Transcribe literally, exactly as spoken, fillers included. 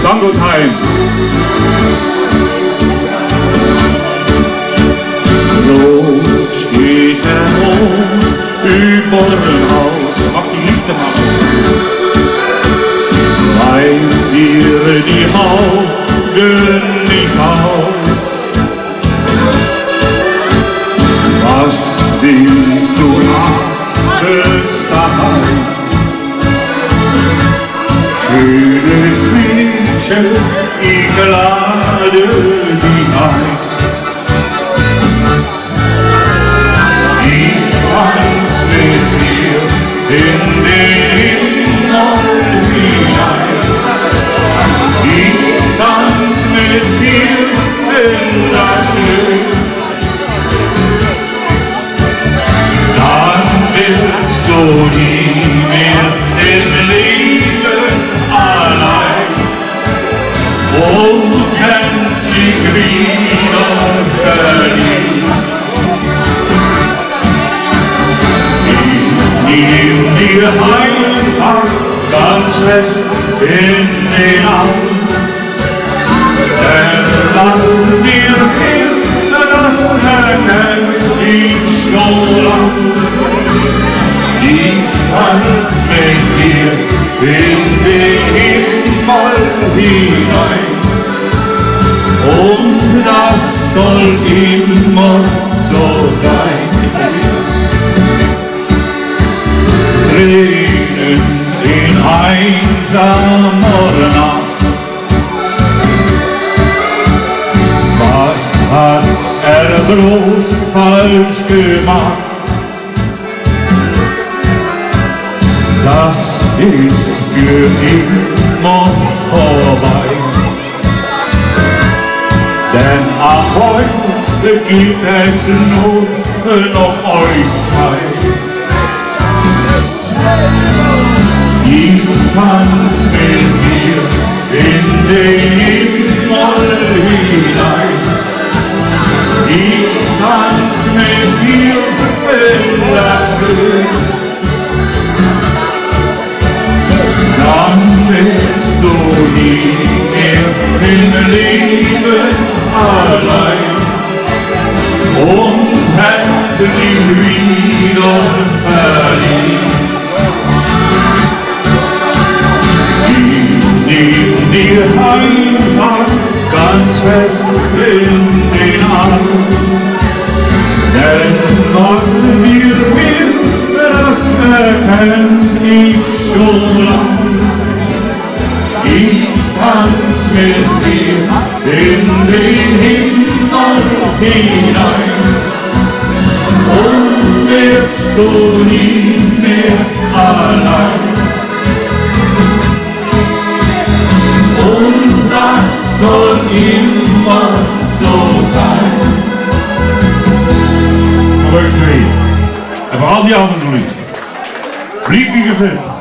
Tango Time. So steht der Mond über dem Haus, mach die Lichter mal aus, weil dir die Augen nicht aus. Was willst du abends daheim? Schönes Mädchen, ich lade dich ein. Ich tanz mit dir in den Himmel hinein. Ich tanz mit dir in das Glück. Dann willst du nie mehr im Leben allein und endlich wieder verliebt. Ich nehm dir einfach ganz fest in den Arm, denn was mir fehlt, das erkenn ich schon lang. Ich tanz mit dir in den Himmel hinein und das soll immer so sein. Tränen in einsamer Nacht, was hat er bloß falsch gemacht? Das ist für immer vorbei, denn ab heute gibt es nur noch euch zwei. Ich tanz mit dir in den Himmel hinein. Ich tanz mit dir in das Glück. Dann willst du nie mehr im Leben allein und endlich wieder verliebt. Ich nehm dir einfach ganz fest in den Arm, denn was mir fehlt, das erkenn ich schon lang. Ich tanz mit dir in den Himmel hinein und wirst du nie mehr allein. Und das soll immer so sein. Nog even twee. En voor al die anderen lief. Lief wie gezet.